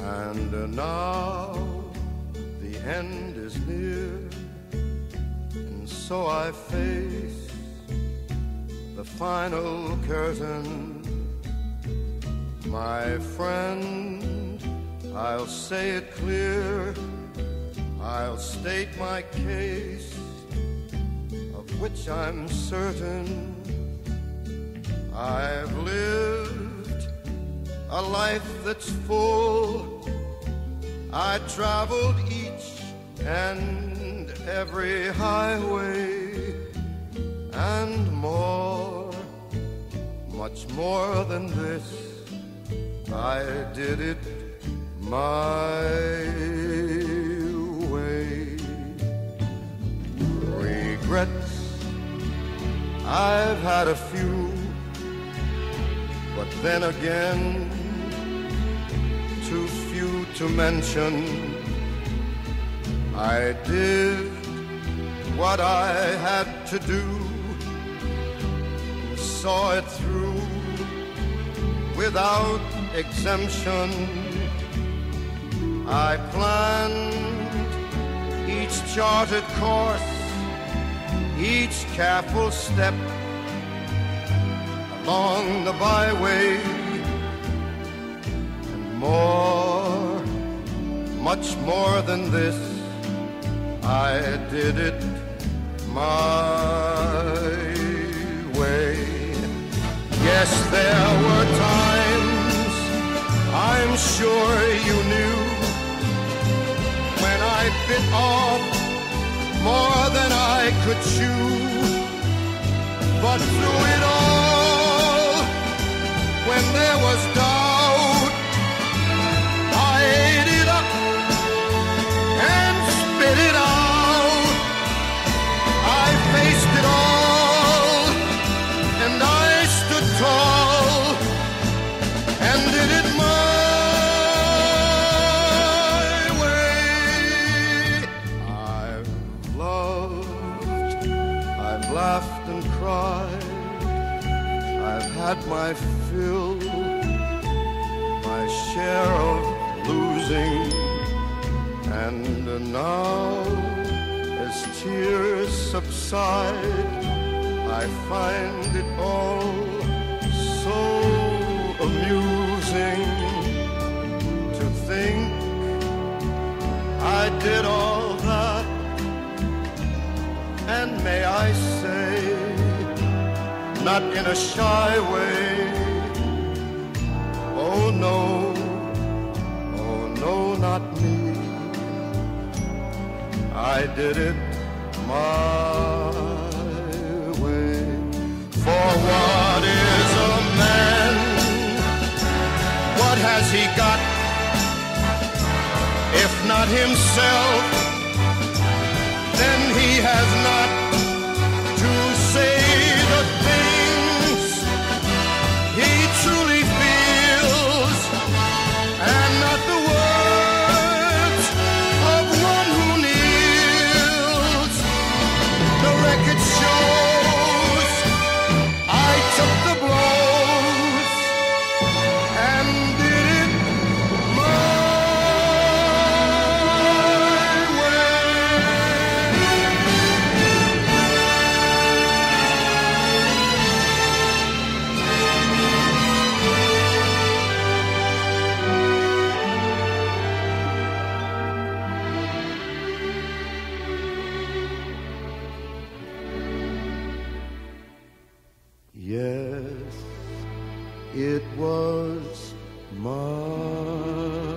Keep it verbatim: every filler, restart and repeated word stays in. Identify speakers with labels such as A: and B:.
A: And now the end is near, and so I face the final curtain. My friend, I'll say it clear, I'll state my case, of which I'm certain. I've lived a life that's full. I traveled each and every highway, and more, much more than this, I did it my way. Regrets, I've had a few, but then again, too few to mention. I did what I had to do, saw it through without exemption. I planned each charted course, each careful step along the byway, and more, much more than this, I did it my way. Yes, there were times, I'm sure you knew, when I bit off more than I could chew. But through it all, when there was doubt, I ate it up and spit it out. I faced it all, and I stood tall, and did it my way. I've loved, I've laughed and cried, I've had my fill, my share of losing, and now, as tears subside, I find it all so amusing to think I did all that, and may I say, not in a shy way, oh no, oh no, not me. I did it my way. For what is a man? What has he got, if not himself? Then he has not to say the things he truly feels, and not the words of one who kneels. The record shows I took the blows and did it my Yes, it was my